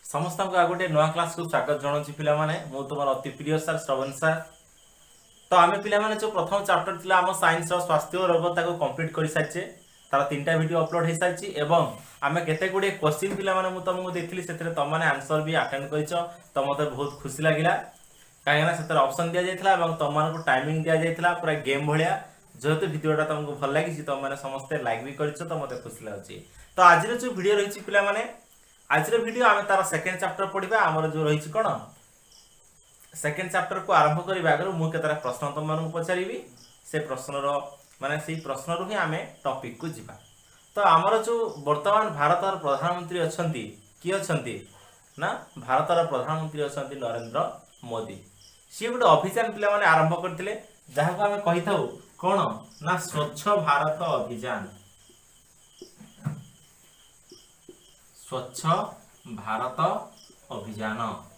समस्त को गोटे नुआ क्लास को स्वागत जनाऊँ पिला माने मु तुम अति प्रिय सार श्रवण सार। तो आम पिला जो प्रथम चैप्टर थिला आम साइंस स्वास्थ्य और रोग ताको कंप्लीट कर सारिचे तार 3टा वीडियो अपलोड हो सारी एवं आम केते गुडे क्वेश्चन पिला माने मु तुमको देथिली सेतरे तुम माने आंसर भी अटेंड करिसो तो मते बहुत खुशी लागिला काहे ना सेतरे ऑप्शन दिया जायथिला एवं तुम मानको टाइमिंग दिया जायथिला पूरा गेम भलिया जेहेतु वीडियोटा तुमको भल लागिछि तुम माने समस्त लाइक भी करिसो तो मते खुशी लागछि। तो आज जो वीडियो रहिछि पिला माने आज वीडियो आम तार सेकेंड चैप्टर पढ़ा आमर जो रही कौन सेकेंड चैप्टर को आरंभ करने आगे मुझे केतरा प्रश्न तुम मानक पचारि से प्रश्नर माने से प्रश्न ही आम टॉपिक को जीवा। तो आमर जो वर्तमान भारत प्रधानमंत्री अच्छा किए अच्छा ना भारत प्रधानमंत्री अच्छा नरेंद्र मोदी सी गोटे अभियान पिला माने आरंभ करते जहाँ को आम कही था कौन ना स्वच्छ भारत अभियान स्वच्छ भारत अभियान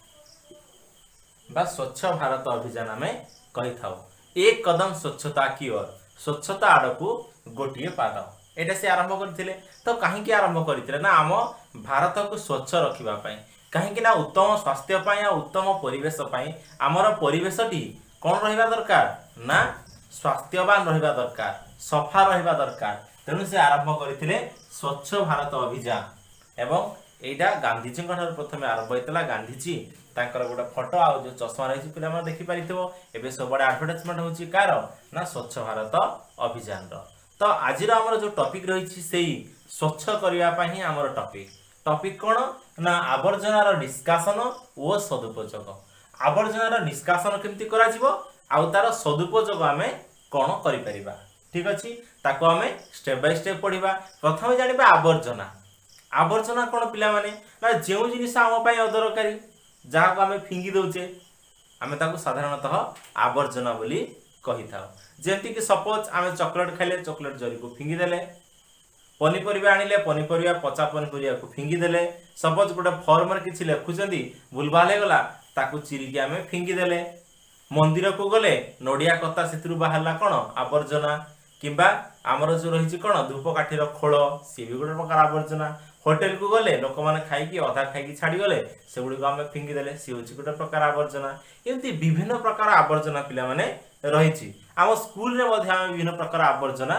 बा स्वच्छ भारत अभियान आम कही था एक कदम स्वच्छता की ओर स्वच्छता आड़ को गोटे पाद एटा से आरंभ करते। तो कहीं आरंभ करते ना आम भारत को स्वच्छ रखापी कहीं उत्तम स्वास्थ्य उत्तम परिवेश आमर परिवेशटी कौन रहा दरकार ना स्वास्थ्यवान रहा दरकार सफा रहा दरकार तेणु से आरंभ करते स्वच्छ भारत अभियान एवं एटा गांधीजी प्रथम आरंभ होता गांधीजी तांकर गोटे फोटो आ जो चश्मा रही पिला देखी पारि एवं सब आडभर्टाइजमेंट होची कार ना स्वच्छ भारत अभियान तो आज आमर जो टॉपिक रही से स्वच्छ करने आमर टॉपिक कौन ना आवर्जनार निष्कासन और सदुपयोग आवर्जनार निष्कासन केमती करा आउ तार सदुपयोग आम कौन करिपरिबा ठीक अच्छी ताको आम स्टेप बाय स्टेप पढ़ा। प्रथम जानिबा आवर्जना आवर्जना कौन पिला माने ना जो जिनिस आम अदरकारी जहाँ को आम फिंगी दौचे आम साधारणतः आवर्जना बोली कही था। जमती कि सपोज आम चॉकलेट खाइले चॉकलेट जरी को फिंगी देले पनीपरिया आनिले पनीपरिया पचा पनीपरिया को फिंगी देले सपोज गोटे फॉर्म किसी लिखुंट भूलभाल हो गला ताकू चिरिकी आम फिंगी देले मंदिर को गले नड़िया कता से बाहर कौन आवर्जना किंबा आमर जो रही कौन धूपकाठीर खोल सी भी गोटे प्रकार आवर्जना होटेल को गले लोक मैंने खाई अधा खाई छाड़ी गले से गुड़िक आम फिंगी देले सी हूँ गोटे प्रकार आवर्जना एमती विभिन्न प्रकार आवर्जना पिला माने रही आम स्कूल रे विभिन्न प्रकार आवर्जना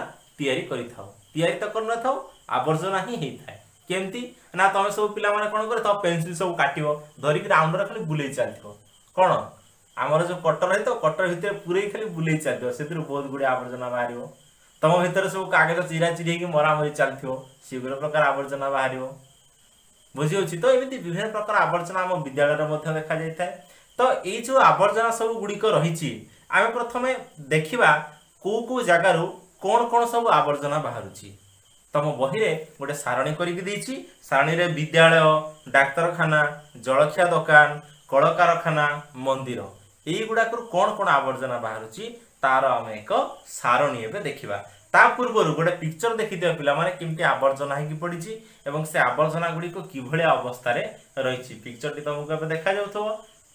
तैयारी तो कर न आवर्जना ही होता है केमती ना तुम सब पिला माने कौन कर पेनसिल सब काट धरिक राउंड खाली बुले चलती कौन आमर जो कटर है तो कटर भितर पूरे खाली बुले चलती से बहुत गुड़े आवर्जना बाहर तुम भर सब कागज चिरा चिरी मरामरी चलती सी गोटे प्रकार आवर्जना बाहर बुझी तो एमती विभिन्न प्रकार आवर्जना आम विद्यालय में देखा जाए। तो ये जो आवर्जना सब गुड़िक रही आम प्रथम देखा कौ जगार कौन कौन सब आवर्जना बाहर तुम बही रे गोटे सारणी करके सारणी रे विद्यालय डाक्तरखाना जलखिया दुकान कल कारखाना मंदिर युवाक कौन कौन आवर्जना बाहर तार आम एक सारणी एवं देखा ता पूर्व गोटे पिक्चर देखी दिया पिला माने केमती आवर्जना होगी पड़ी एवं से आवर्जना गुड़िक कि अवस्था रही पिक्चर टी तुमको देखा जाऊ।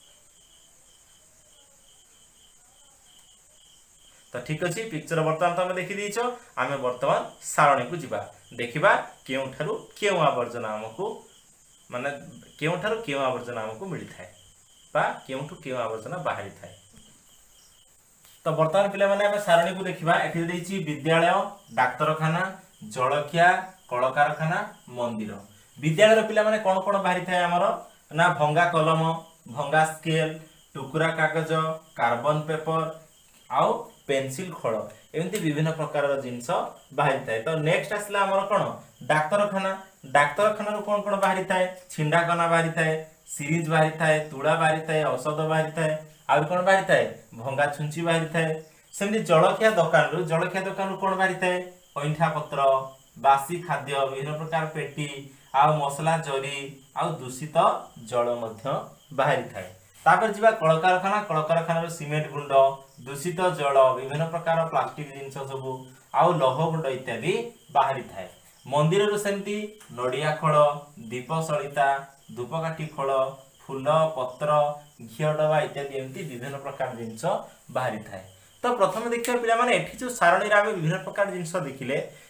तो ठीक अच्छे पिक्चर बर्तमान तुम देखी दीच आम बर्तमान सारणी को जीवा देखा केउठारु केउ आवर्जना आमको माने केउठारु केउ आवर्जना आमको मिलता है बा केउठु केउ आवर्जना बाहरी थाए। तो बर्तमान पिला माने आम सारणी को देखा ये विद्यालय डाक्तरखाना जलखिया कल कारखाना मंदिर विद्यालय पिला माने कौन कौन बाहरी थाए आमर ना भंगा कलम भंगा स्केल टुकुरा कागज कार्बन पेपर आउ पेंसिल खोल एमती विभिन्न प्रकार जिनस बाहरी थाए। तो नेक्स्ट आसला आमर कौन डाक्तरखाना कौन कौन बाहरी थाए छिंडा कना बाहरी थाए सीरीज बाहरी थाए तुड़ा बाहरी थाए औषध बाहरी थाए आउ कौन बाहरी थाए भंगा छुंची बाहरी थाए। सेमती जलखिया दुकान कौन बाहरी थाए अइंठा पत्र बासी खाद्य विभिन्न प्रकार पेटी आउ मसला जरी आउ दूषित जल बाहरी थाए। तापर जीवा कल कारखाना सीमेंट गुंड दूषित जल विभिन्न प्रकार प्लास्टिक जिनस सब आउ लौह गुंड इत्यादि बाहरी थाए। मंदिर सेमती नड़िया खोल दीप सलिता धूपकाठी खोल फूल पत्र घी डबा इत्यादि एमती विभिन्न प्रकार जिनस बाहरी थाए। तो प्रथम देखिए पिला माने एठी जो सारणी रे आमे विभिन्न प्रकार जिनस देखिले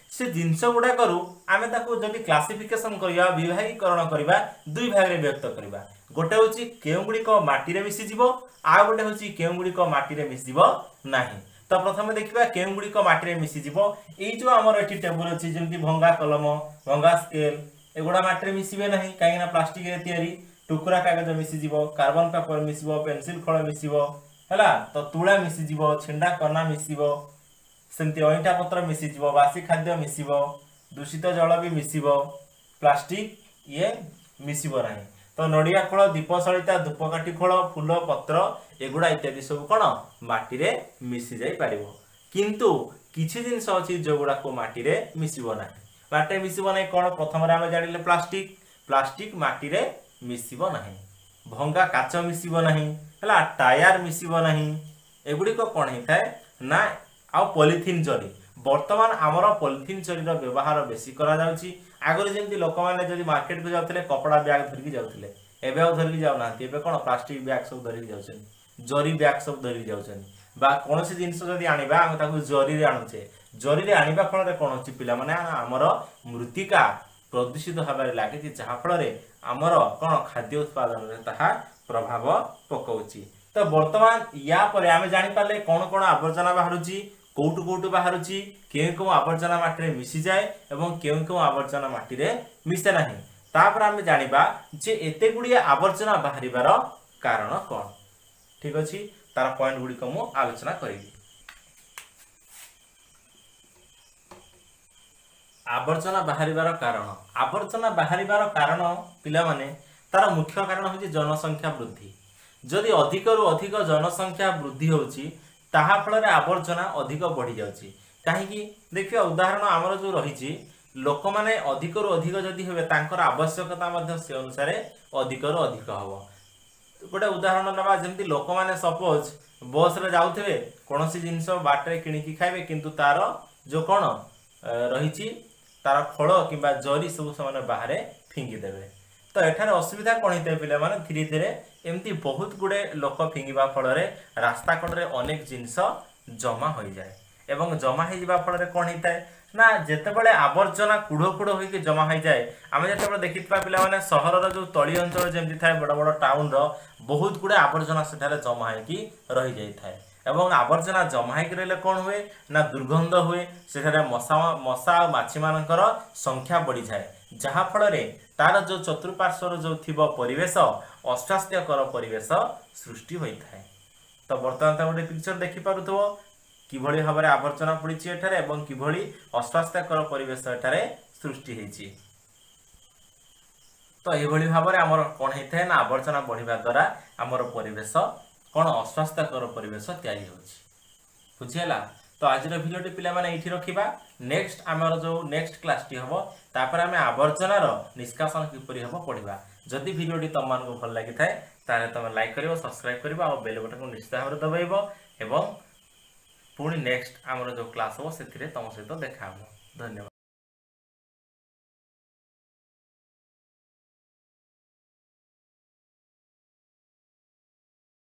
से जिनस गुड़ा करू आमे ताकू जदि क्लासिफिकेशन करिया विभागीकरण करिबा दुई भाग रे व्यक्त करिबा गोटे होची केउ गुडी को माटी रे मिसि जिवो आ गोटे होची केउ गुडी को माटी रे मिसि जिवो नाही। तो प्रथम देखिबा केउ गुडी को माटी रे मिसि जिवो एई जो हमर एठी टेबल अछि जेमति भंगा कलम भंगा स्केल एगुडा माटी रे मिसिबे नाही काहे ना प्लास्टिक रे तयारी टुकरा कागज मिसि जिवो कार्बन पेपर मिसिबो पेंसिल खळ मिसिबो हला तो तुळा मिसि जिवो छिंडा कना मिसिबो सेमती अईटा पत्र मिसिजिवो बासी खाद्य मिसिबो दूषित जल भी मिसिबो प्लास्टिक ये मिसिबो नाही। तो नडिया खोल दीप सलिता धूपकाठी खोल फूल पत्र एगुडा इत्यादि सब कोन माटी रे मिसि जाई पारिबो किंतु किछि जिंस अछि जोगुडा को माटी रे मिसिबो नाही। माटी रे मिसिबो नाही कोन प्रथम रे हम जानिले प्लास्टिक प्लास्टिक माटी रे मिसिबो नाही भंगा काच मिसिबो नाही हला टायर मिसिबो नाही एगुडी को कोन हेताय ना आ पॉलिथिन जरी वर्तमान आमर पॉलिथिन जरी रो व्यवहार बेसी करा जाउची आगरे जेंति लोक माने जदी मार्केट को जाउतले कपड़ा बैग धरकी जाउतले एबे आ धरकी जाउ नांती एबे कोन प्लास्टिक बैग सब धरकी जाउछन जरी बैग सब धरकी जाउछन बा कोनोसी जिंस जदी आनिबा हम ताकू जरी रे आनुछे जरी रे आनिबा फल रे कोन होची पिला माने आमर मृत्तिका प्रदूषित होबारे लागे जहा फल रे आमर कोन खाद्य उत्पादन रे ताहा प्रभाव पकाउची। तो वर्तमान या परे आमे जानि पाले कोन कोन आवर्जना बाहरुची कोटु कोटु बाहरुची केउ केउ आवर्जना माटी रे मिसि जाय एवं केउ केउ आवर्जना माटी रे मिसे नाही। तापर आमे जानिबा जे एते गुडिया आवर्जना बाहरिबार कारण कोन ठीक अछि तार पॉइंट गुडी को मु आलोचना करिबी। आवर्जना बाहरिबार कारण पिला माने तार मुख्य कारण होची जनसंख्या वृद्धि जदि अधिक रु अधिक जनसंख्या वृद्धि होची ताहा फल रे आवर्जना अधिक बढ़ी जाउची काहेकि देखियो उदाहरण हमर जो रहिची लोक माने अधिक रु अधिक जदि हेबे तांकर आवश्यकता मध्ये से अनुसार अधिक रु अधिक हबो। गोटे उदाहरण नबा जेमति लोक माने सपोज बस रे जाउथबे कोनोसी जिंस बाटरे किनि की खाइबे किंतु तार जो कोन रहिची तार फळ किबा जरी सब समान बाहरे फिंगी देबे तो एठारे असुविधा कोन हिते पिले माने धीरे धीरे एमती बहुत गुडे लोक फिंगिबा फल रे रास्ता कड़े अनेक जिंस जमा हो जाए एवं जमा हो जावा फल रे कोन हिताय ना जेतेबेले आवर्जना कुढ़ो कुढ़ो होई के जमा हो जाए आमे जेतेबेले देखितबा पिला माने शहर रो जो तळी अंचल जेमति थाय बड़ बड़ टाउन रो बहुत गुडे आवर्जना सेठारे जमा हो की रही जाई थाय एवं आवर्जना जमा हो रहले कोन हुए ना दुर्गंध हुए सेठारे मशा माछी मानकर संख्या बढ़ी जाए जहा फल रे तार जो चतुर्पार्श्वर जो थिबो परिवेश अस्वास्थ्यकर परिवेश सृष्टि होई थाए। तो वर्तमान ता गोटे पिक्चर देखि पारुथबो किभଳି भाबरे आवर्जना पड़िछि एठारे एवं किभଳି अस्वास्थ्यकर परिवेश एठारे सृष्टि हेछि। तो एभଳି भाबरे हमर कोन हेथाय ना आवर्जना बढ़िबा द्वारा हमर परिवेश कोन अस्वास्थ्यकर परिवेश तयारी होछि बुझियला। तो आज भिडियो पिला माने एठी रखिबा नेक्स्ट आमर जो नेक्स्ट क्लास टी हबो तापर आमे आवर्जनार निष्कासन किपरि हबो पढिबा। जदि भिडियोटी तुम मानको भल लागि थाए तारे तुम लाइक करिवो सब्सक्राइब करिवो आ बेल बटन को निश्चित भाबरे दबाइबो एवं पुणी नेक्स्ट आमर जो क्लास हबो सेथिरे तुम सहित देखा हबो। धन्यवाद।